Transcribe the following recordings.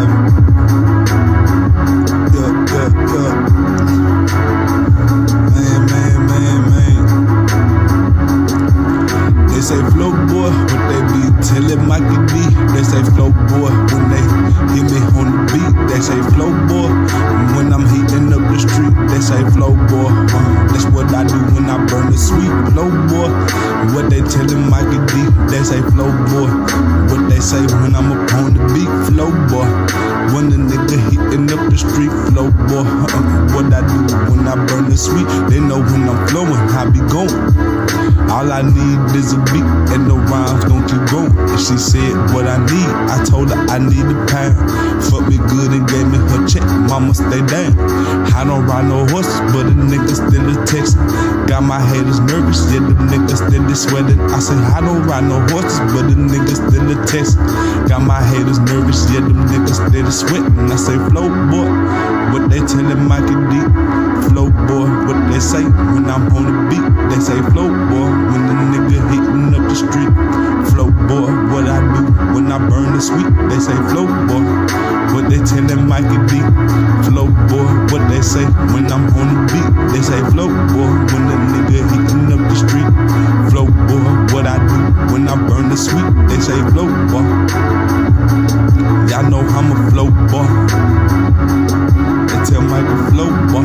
They say flow boy, what they be telling Mikey D. They say flow boy when they hit me on the beat. They say flow boy when I'm heating up the street. They say flow boy, that's what I do when I burn the sweet. Flow boy, what they telling Mikey D. They say flow boy, what they say when I'm up on the beat. Flow boy, when the nigga heating up the street. Flow boy, what I do when I burn the sweet. They know when I'm flowing, I be going. All I need is a beat and the rhymes gon' keep going. And she said what I need, I told her I need a pound. Fuck me good and gave me her check, mama stay down. I don't ride no horses, but a nigga still a text. Got my haters nervous, yeah, the niggas still is sweating. I said I don't ride no horses, but the nigga still a text. Got my haters nervous, yeah, them niggas still is sweating. I say flow boy, what they tellin' Mikey D. Flow boy, what they say when I'm on the beat. They say flow boy, when the nigga hitting up the street. Flow boy, what I do when I burn the sweet. They say flow boy, what they tellin' Mikey D. Flow boy, what they say when I'm on the beat. They say flow boy, when the nigga hitting up the street. Flow boy, what I do when I burn the sweet. They say flow boy, y'all know I'm a flow boy. They tell Michael flow boy,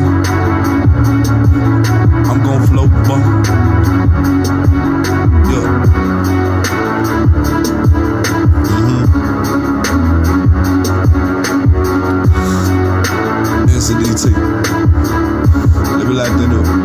I'm gon' flow boy. Yeah. MCDT. Let me like that up.